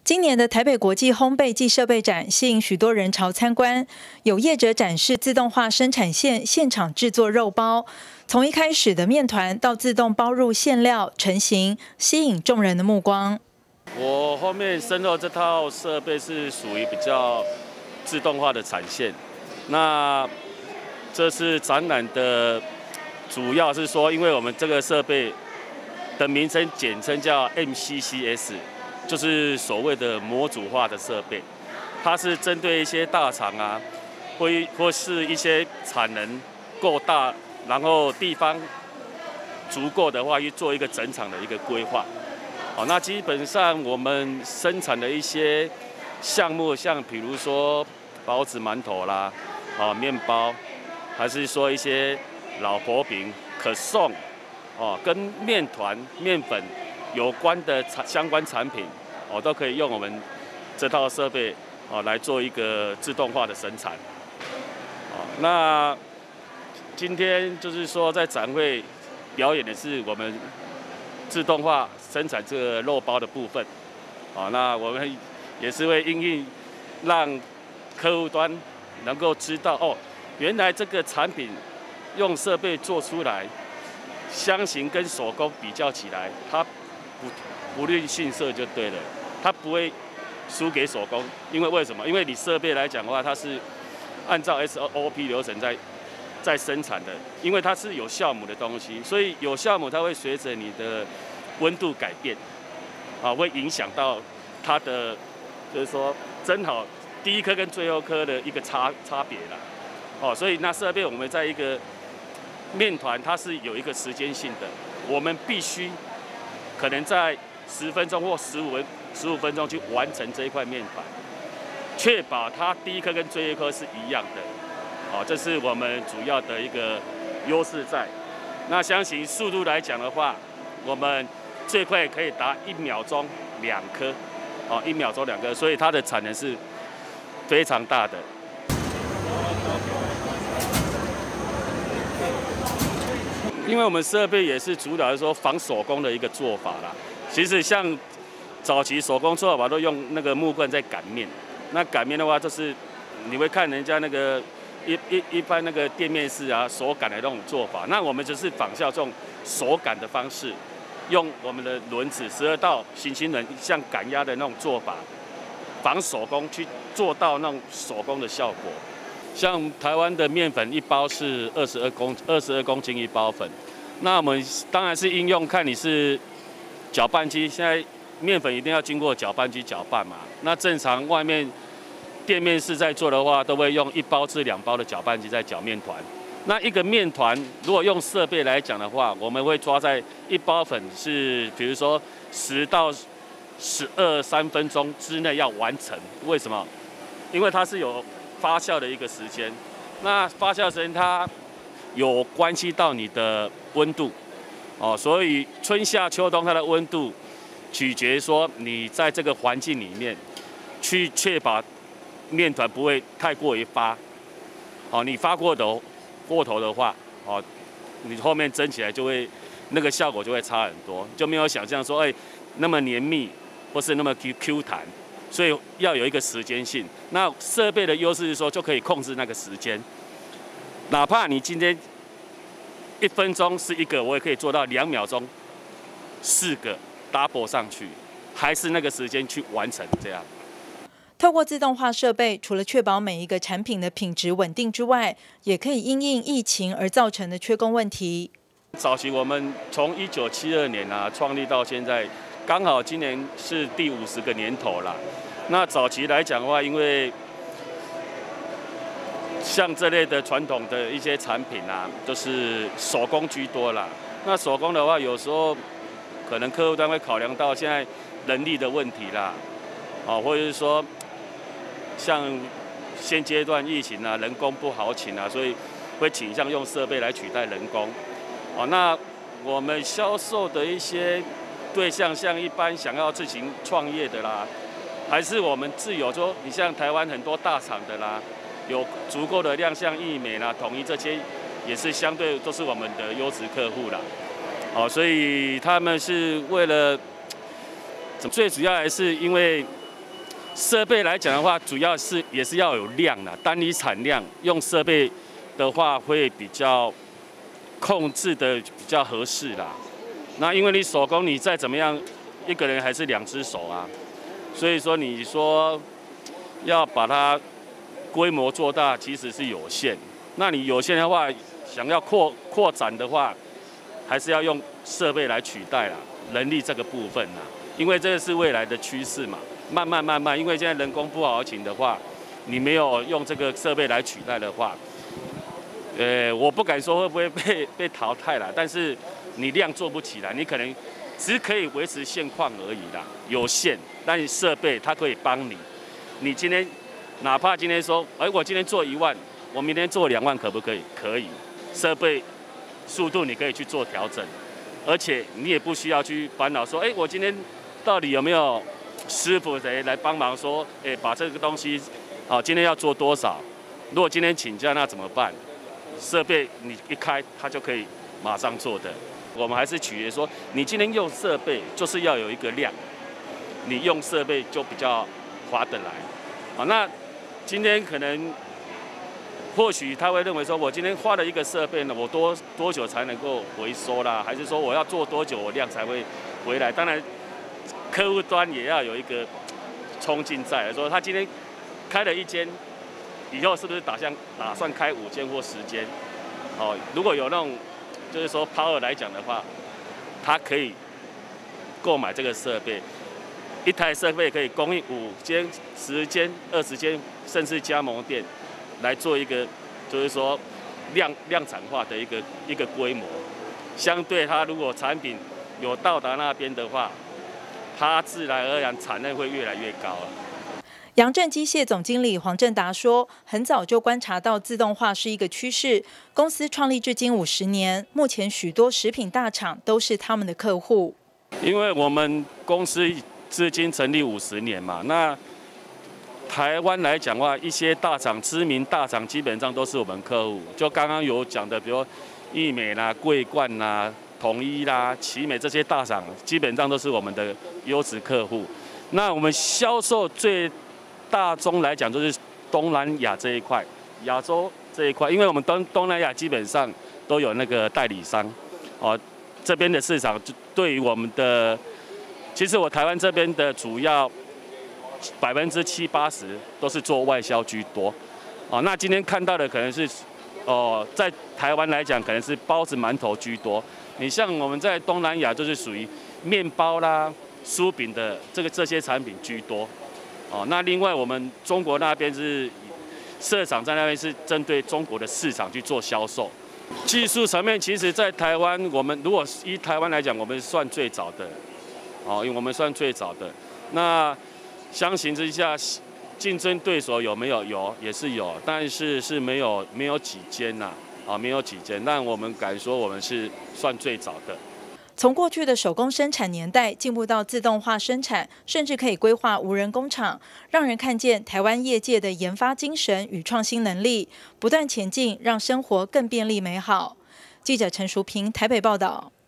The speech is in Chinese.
今年的台北国际烘焙暨设备展吸引许多人潮参观，有业者展示自动化生产线现场制作肉包，从一开始的面团到自动包入馅料成型，吸引众人的目光。 我后面身后这套设备是属于比较自动化的产线，那这是展览的主要是说，因为我们这个设备的名称简称叫 MCCS。就是所谓的模组化的设备，它是针对一些大厂啊，或是一些产能够大，然后地方足够的话，去做一个整场的一个规划。好，那基本上我们生产的一些项目，像比如说包子、馒头啦，面包，还是说一些老婆饼、可颂，跟面团、面粉有关的相关产品，都可以用我们这套设备来做一个自动化的生产。那今天就是说在展会表演的是我们自动化生产这个肉包的部分。那我们也是会因应让客户端能够知道原来这个产品用设备做出来，相形跟手工比较起来，它不吝逊色就对了，它不会输给手工。因为为什么？因为你设备来讲的话，它是按照 SOP 流程在生产的，因为它是有酵母的东西，所以有酵母它会随着你的温度改变，会影响到它的，就是说蒸好第一颗跟最后颗的一个差别啦。所以那设备我们在一个面团，它是有一个时间性的，我们必须可能在10分钟或15分钟去完成这一块面团，确保它第一颗跟最后一颗是一样的。这是我们主要的一个优势在。那相信速度来讲的话，我们最快可以达1秒钟2颗，1秒钟2颗，所以它的产能是非常大的。因为我们设备也是主打说仿手工的一个做法啦。其实像早期手工做法都用那个木棍在擀面，那擀面的话就是你会看人家那个一般那个店面式啊手擀的那种做法，那我们就是仿效这种手擀的方式，用我们的轮子12道行星轮像擀压的那种做法，仿手工去做到那种手工的效果。像台湾的面粉一包是22公斤一包粉，那我们当然是应用看你是搅拌机，现在面粉一定要经过搅拌机搅拌嘛。那正常外面店面是在做的话，都会用1包至2包的搅拌机在搅面团。那一个面团如果用设备来讲的话，我们会抓在1包粉是比如说10到12-13分钟之内要完成。为什么？因为它是有发酵的一个时间，那发酵时间它有关系到你的温度，所以春夏秋冬它的温度取决说你在这个环境里面去确保面团不会太过于发，你发过头的话，你后面蒸起来就会那个效果就会差很多，就没有想象说那么黏密或是那么 Q 弹。所以要有一个时间性，那设备的优势是说就可以控制那个时间，哪怕你今天1分钟是1个，我也可以做到2秒钟4个 double 上去，还是那个时间去完成这样。 透过自动化设备，除了确保每一个产品的品质稳定之外，也可以因应疫情而造成的缺工问题。 早期我们从1972年创立到现在，刚好今年是第50个年头啦。那早期来讲的话，因为像这类的传统的一些产品都是手工居多啦。那手工的话，有时候可能客户端会考量到现在人力的问题啦，或者是说像现阶段疫情人工不好请所以会倾向用设备来取代人工。那我们销售的一些对象，像一般想要自行创业的啦，还是我们自有说，你像台湾很多大厂的啦，有足够的量，像义美啦、统一这些，也是相对都是我们的优质客户啦。所以他们是为了最主要还是因为设备来讲的话，主要也是要有量的，单一产量用设备的话会比较控制的比较合适啦。那因为你手工你再怎么样，一个人还是2只手啊，所以说你说要把它规模做大，其实是有限。那你有限的话，想要扩展的话，还是要用设备来取代啦，人力这个部分啦，因为这个是未来的趋势嘛。慢慢，因为现在人工不好请的话，你没有用这个设备来取代的话，我不敢说会不会被淘汰啦，但是你量做不起来，你可能只可以维持现况而已啦，有限。但是设备它可以帮你，你今天哪怕今天说，我今天做1万，我明天做2万，可不可以？可以，设备速度你可以去做调整，而且你也不需要去烦恼说，我今天到底有没有师傅谁来帮忙说，把这个东西，今天要做多少？如果今天请假那怎么办？设备你一开，它就可以马上做的。我们还是取决说，你今天用设备就是要有一个量，你用设备就比较划得来。那今天可能或许他会认为说，我今天花了一个设备呢，我多久才能够回收啦？还是说我要做多久我量才会回来？当然，客户端也要有一个冲劲在，说他今天开了1间，以后是不是打算开5间或10间？如果有那种就是说 power 来讲的话，他可以购买这个设备，一台设备可以供应5间、10间、20间，甚至加盟店来做一个，就是说量产化的一个规模。相对它如果产品有到达那边的话，它自然而然产能会越来越高了。 扬正机械总经理黄正达说，很早就观察到自动化是一个趋势，公司创立至今50年，目前许多食品大厂都是他们的客户。 因为我们公司至今成立50年嘛，那台湾来讲的话，一些大厂、知名大厂基本上都是我们客户。就刚刚有讲的，比如益美啦、桂冠啦、统一啦、奇美这些大厂，基本上都是我们的优质客户。那我们销售最大宗来讲，就是东南亚这一块，亚洲这一块，因为我们东南亚基本上都有那个代理商，这边的市场对于我们的，其实我台湾这边的主要70%、80%都是做外销居多，那今天看到的可能是，在台湾来讲，可能是包子、馒头居多。你像我们在东南亚就是属于面包啦、酥饼的这些产品居多。那另外我们中国那边是社长在那边是针对中国的市场去做销售。技术层面，其实在台湾，我们如果以台湾来讲，我们算最早的，因为我们算最早的。那相形之下，竞争对手有没有？有，也是有，但是没有几间呐，没有几间。但我们敢说，我们是算最早的。 从过去的手工生产年代进步到自动化生产，甚至可以规划无人工厂，让人看见台湾业界的研发精神与创新能力，不断前进，让生活更便利美好。记者陈淑平台北报道。